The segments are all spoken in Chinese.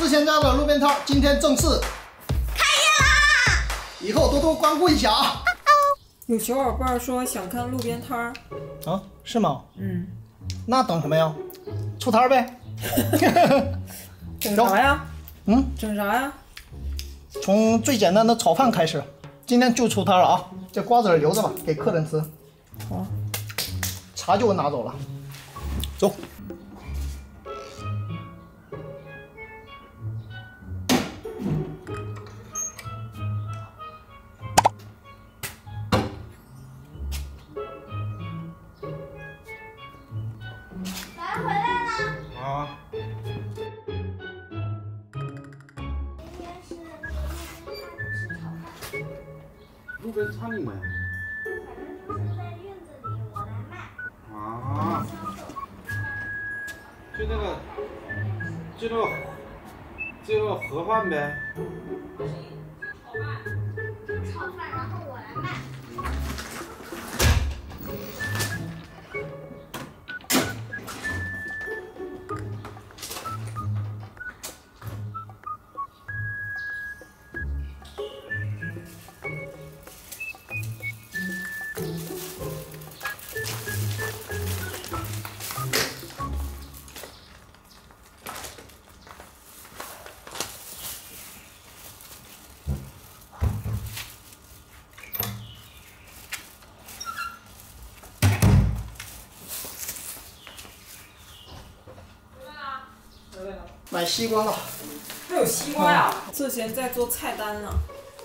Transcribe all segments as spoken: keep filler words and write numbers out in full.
之前家的路边摊今天正式开业啦！ 以后多多光顾一下啊！ 有小伙伴说想看路边摊儿， 啊，是吗？ 嗯， 那等什么呀？出摊呗！ 整啥呀？ 嗯， 整啥呀？ 从最简单的炒饭开始，今天就出摊了啊！这瓜子留着吧，给客人吃。 好， 茶就拿走了，走。 来回来啦！ 啊。 今天是路边摊吃炒饭。 路边摊里面。 反正就是在院子里，我来卖。 啊。就那个，就那个，就那个盒饭呗。 就炒饭，然后我来卖。 买西瓜了， 还有西瓜呀！之前在做菜单呢。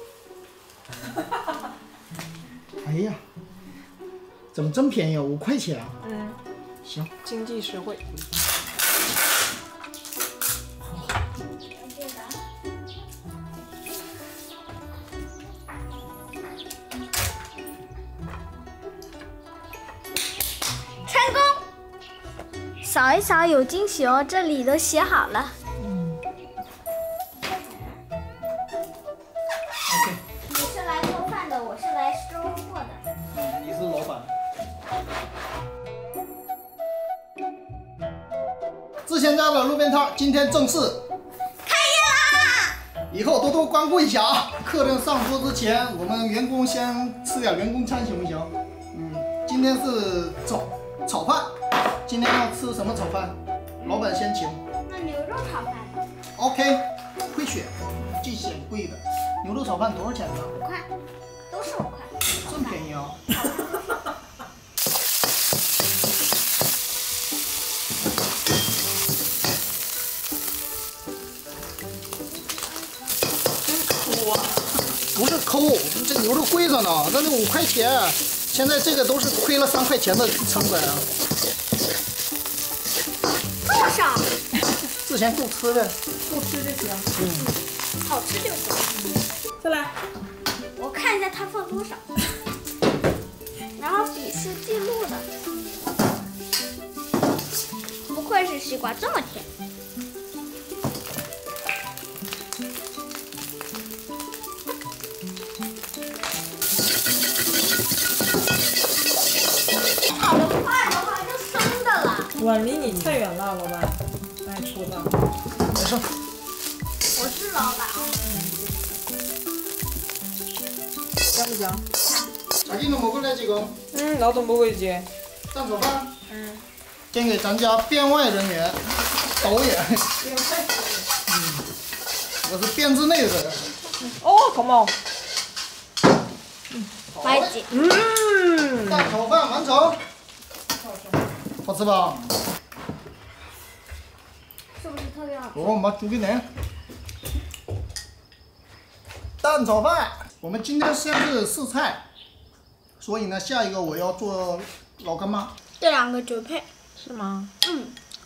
哎呀，怎么这么便宜啊？五块钱啊！ 嗯， 行， 经济实惠。 成功！扫一扫有惊喜哦，这里都写好了。 嗯。OK。 你是来做饭的，我是来收货的。 你是老板。之前家的路边摊今天正式开业啦！ 以后多多光顾一下啊！客人上桌之前，我们员工先吃点员工餐行不行？嗯，今天是炒炒饭，今天要吃什么炒饭？老板先请。 那牛肉炒饭 OK， 会选，最显贵的牛肉炒饭多少钱呢？ 五块，都是五块。 这么便宜啊！不是抠，这牛肉贵着呢，那得五块钱，现在这个都是亏了三块钱的成本啊。 这么少？ 之前够吃的， 够吃就行。 嗯，好吃就行。 再来， 我看一下它放多少，然后笔是记录的。不愧是西瓜，这么甜。炒得快的话就生的了。 碗离你太远了，老板，爱出的。 没事。 我是老板。 香不香？ 咋地弄不过来这个？ 嗯，老总不会接。 蛋炒饭。 嗯。 先给咱家编外人员导演。嗯，我是编制内的人。 哦，come on。 白姐。 嗯。 蛋炒饭完成。好吃吧？ 是不是特别好吃？ 我妈煮给您。蛋炒饭，我们今天先是试菜，所以呢，下一个我要做老干妈。 这两个绝配。 是吗？ 嗯。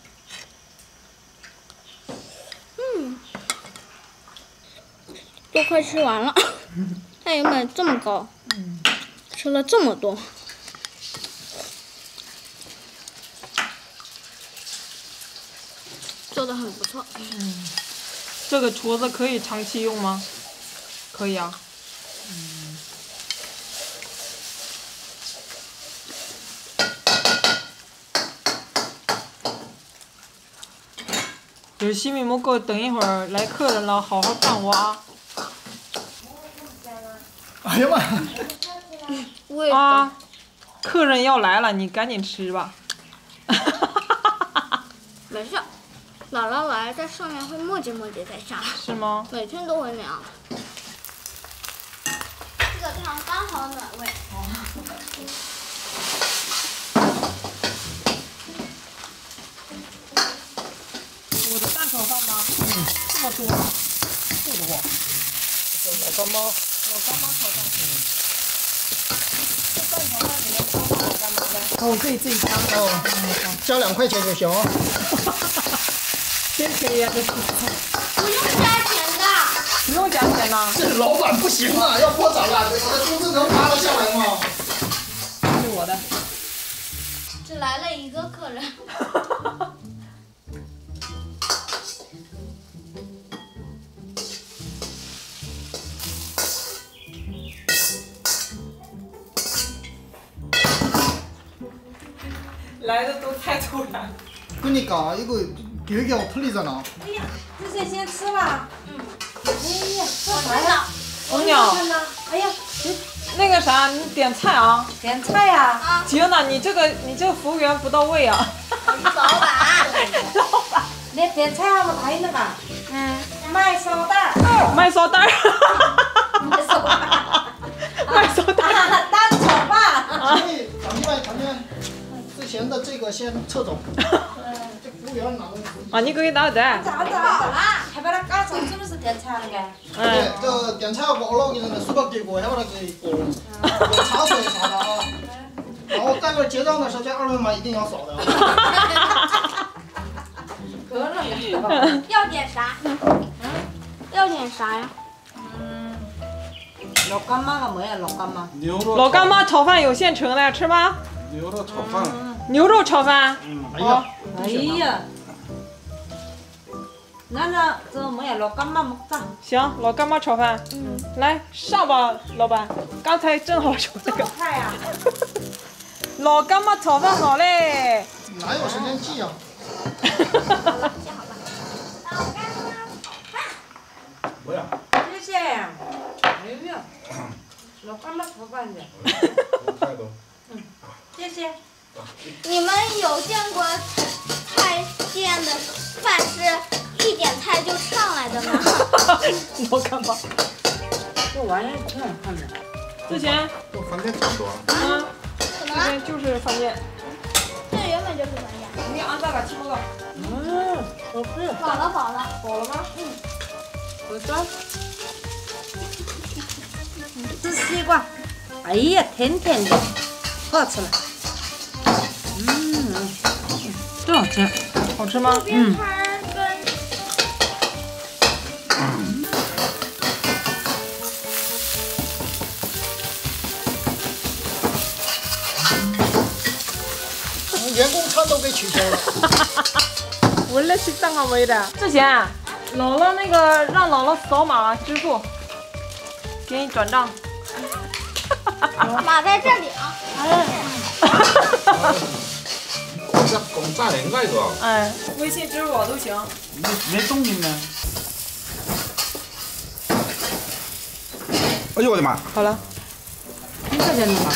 嗯。都快吃完了，它原本这么高， 嗯， 吃了这么多。做的很不错。 嗯，这个厨子可以长期用吗？可以啊。嗯。 就是洗面膜给我等一会儿，来客人了，好好干活啊。 哎呀妈！ 我也啊，客人要来了，你赶紧吃吧。 没事，姥姥来在上面会磨叽磨叽再下来。 是吗？ 每天都会那样。这个汤刚好暖胃。 我的蛋炒饭吗？嗯，这么多， 这个话，这老干妈， 老干妈炒饭。这蛋炒饭里面加上老干妈呗？哦，我可以自己加。 哦，加两块钱就行。 真便宜啊！这是。 不用加钱的。 不用加钱呐。 这老板不行啊，要破产了，我的工资能发得下来吗？ 是我的。 只来了一个客人。 来的都太突然。 跟你讲，一个给给我推着呢。 哎呀，这些先吃吧。嗯。哎呀， 我知道。 红鸟， 哎呀， 那个啥，你点菜啊。 点菜呀。 啊。 行了，你这个你这个服务员不到位啊。 老板。 老板。 你点菜我睇呢吧。嗯。卖烧蛋。 卖烧蛋。 卖烧蛋。 卖烧蛋。 蛋炒饭。 所以咱们咱们之前的这个先撤走。这服务员拿东西。 啊，你给拿得。 咋咋好了？还把它搞成是不是点菜了该？ 对，这点菜我老给人家书包给过，还把它给过，有茶水啥的啊。然后待会儿结账的时候，这二维码一定要扫的。 可乐要点啥？要点啥呀？ 嗯，老干妈个没呀？老干妈。 牛肉。 老干妈炒饭有现成的，吃吗？ 牛肉炒饭。 牛肉炒饭。 嗯。 哎呀， 哎呀，那那这没有老干妈没炸。 行，老干妈炒饭。嗯。来上吧，老板，刚才正好说这个。 快呀！ 老干妈炒饭好嘞。 哪有时间记啊？ 记好了，记好了。老干妈炒饭。 不要。 谢谢。没有。老干妈炒饭的。 太多。 嗯，谢谢。 你们有见过菜店的饭是一点菜就上来的吗？ 老干妈。 这玩意儿挺好看的。 之前。 跟饭店差不多。 嗯。 怎么了？ 之前就是饭店。 这原本就是饭店。 你按这个吃不够。 嗯，好吃。 饱了饱了。 饱了吗？嗯。 好的。这西瓜，哎呀，甜甜的，好吃了。嗯，真好吃。 好吃吗？ 嗯。 员工餐都被取消了。 원래 식당가 왜 이래? 之前姥姥那个让姥姥扫码支付，给你转账。 码在这里啊。 这公炸人那个。 哎，微信、支付宝都行。 没没动静呢。哎呦我的妈！ 好了。 你这人嘛。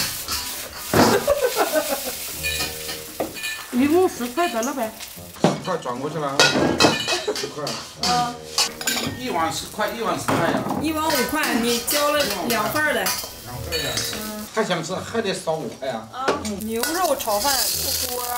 一共十块得了呗。 快转过去了，十块。嗯。一碗十块，一碗十块呀。 一碗五块，你交了两份的。 两份呀。嗯。还想吃，还得少五块呀。 啊。牛肉炒饭出锅。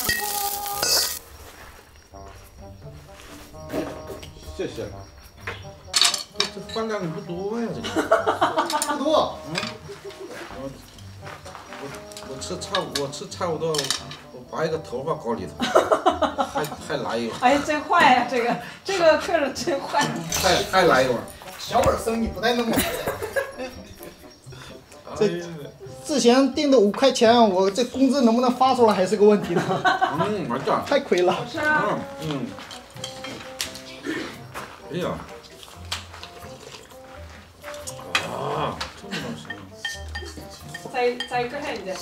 谢谢。这这饭量不多呀，这个。 不多。 嗯。我我我吃差我吃差不多。 把一个头发搞里头，还还来一碗。 哎呀，真坏呀、啊！这个这个客人真坏。 还还来一碗。 小本生意不带那么。 这之前定的五块钱，我这工资能不能发出来还是个问题呢。 嗯，没干。 太亏了。 好吃啊。 嗯嗯。哎呀。啊，这么东西。 再再一个海的。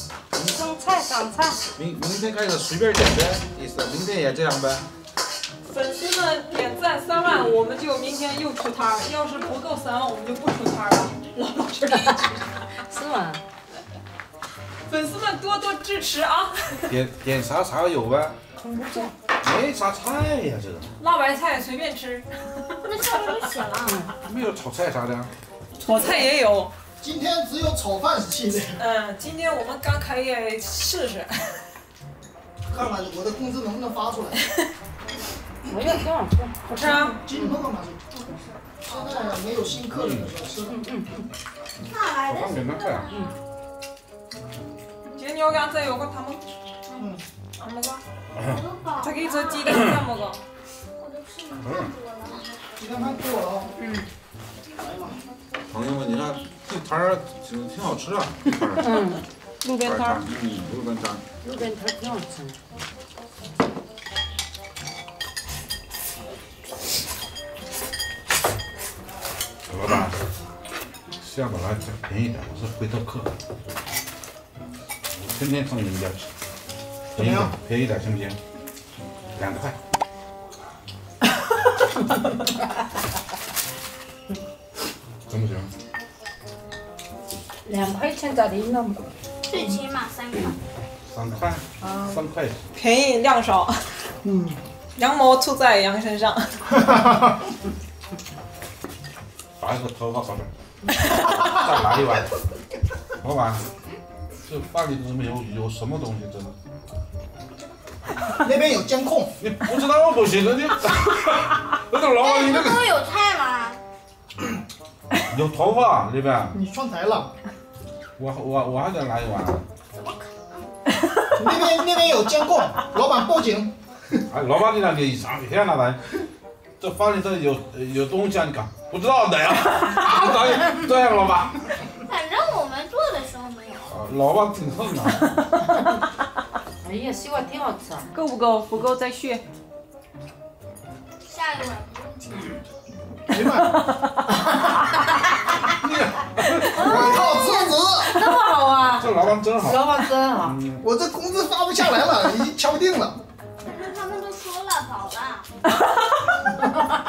上菜上菜， 明明天开始随便点呗，意思，明天也这样呗。 粉丝们点赞三万，我们就明天又出摊儿；要是不够三万，我们就不出摊儿了。老老实实。 是吗？ 粉丝们多多支持啊！ 点点啥啥有呗？ 很不错。 没啥菜呀，这个。 辣白菜随便吃。 那上面都写了。 没有炒菜啥的。 炒菜也有。 今天只有炒饭系列。 嗯，今天我们刚开业，试试。 看看我的工资能不能发出来。 我要这样吃。 好吃啊！ 金头干嘛去？现在没有新客人的时候吃。 嗯嗯嗯。 哪来的？ 嗯。 今天要干这有个他们， 嗯， 俺们个，他给这鸡蛋干么个？ 我都吃你太多了。 鸡蛋饭多了啊。 嗯。 哎呀妈！ 朋友们，你看这摊儿挺挺好吃啊，这摊儿。 嗯。 路边摊儿。 嗯，路边摊。 路边摊挺好吃。 老板，下把它再便宜点，我是回头客。天天上你们家吃，便宜点，便宜点行不行？两块。行不行？ 两块钱咋的那么？ 最起码三块。 三块，三块。 便宜量少。 嗯。 羊毛出在羊身上。 拔一个头发好点，再来一碗。老板，这饭里头没有有什么东西？真的。 那边有监控。 你不知道不行，你那个老板你那个都有菜吗？ 有头发那边。 你串台了。 我我我还得来一碗。 那边那边有监控，老板报警。 哎，老板你那里上天了来，这饭里头有有东西啊！你看不知道的呀？这样这样，老板。 反正我们做的时候没有。 老板挺横啊。 哎呀，西瓜挺好吃啊。 够不够？不够再续。 下一碗不用钱。 哎妈！我靠，辞职！ 这么好啊！ 这老板真好。 老板真好。 我这工资发不下来了，已经敲定了。 他们都说了，跑了。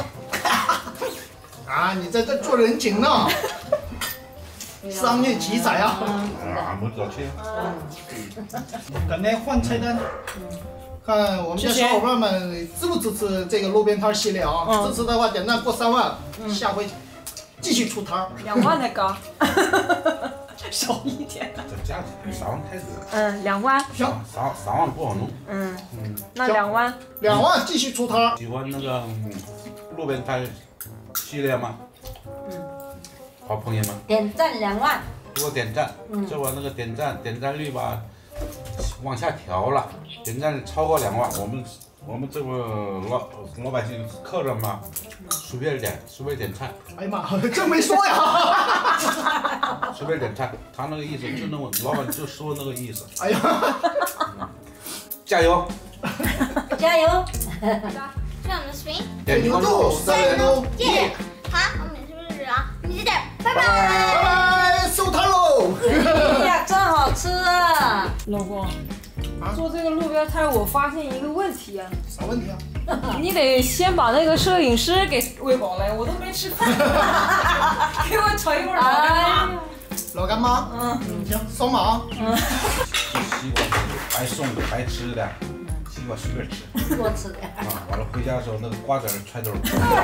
啊，你在这做人情呢？商业奇才啊！ 啊，没找钱。 赶紧换菜单。看我们的小伙伴们支不支持这个路边摊系列啊？ 嗯、 支持的话点赞过三万，嗯、下回继续出摊。 两万才高，少一点。 这价钱三万太多。 嗯，两万。 行， 三三万不好弄。 嗯嗯，那两万。 两万继续出摊。 喜欢那个、嗯、路边摊系列吗？ 嗯。 好朋友们。 点赞两万。 给我点赞。 嗯。 这我那个点赞点赞率吧。往下调了，点赞超过两万，我们我们这个老老百姓客人嘛，随便点随便点菜。 哎呀妈，真没说呀！ 随便点菜，他那个意思就那么，老板就说那个意思。 哎呀， 嗯、加油！ 加油！ 这样的视频， 点关注，三连动， 耶！好，我们是不是啊？你再见，拜拜。 拜拜，收摊喽！ 哎呀，真好吃啊！ 老公，做这个路边摊，我发现一个问题啊。 啥问题啊？ 你得先把那个摄影师给喂饱了，我都没吃饭。给我炒一会儿老干妈。 老干妈，嗯嗯，行，扫码。嗯。 西瓜白送的白吃的，西瓜随便吃。 多吃点。 啊，完了回家的时候那个瓜子揣兜。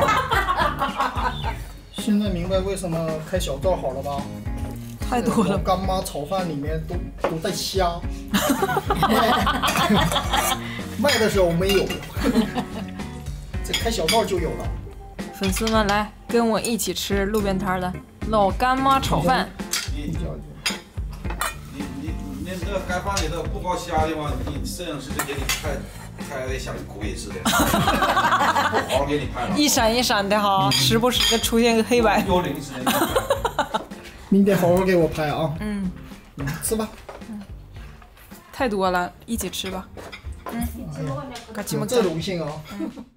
现在明白为什么开小灶好了吧？ 太多了。 干妈炒饭里面都都在虾，卖的时候没有，这开小灶就有了。 粉丝们来跟我一起吃路边摊的老干妈炒饭。 你你你你这个干饭里头不搞虾的话，你摄影师就给你拍拍的像鬼似的，好好给你拍了。 一闪一闪的哈，时不时的出现个黑白。 幽灵似的。 明天好好给我拍啊！ 嗯， 嗯，吃吧。 嗯，太多了，一起吃吧。嗯， 有这荣幸啊！ 嗯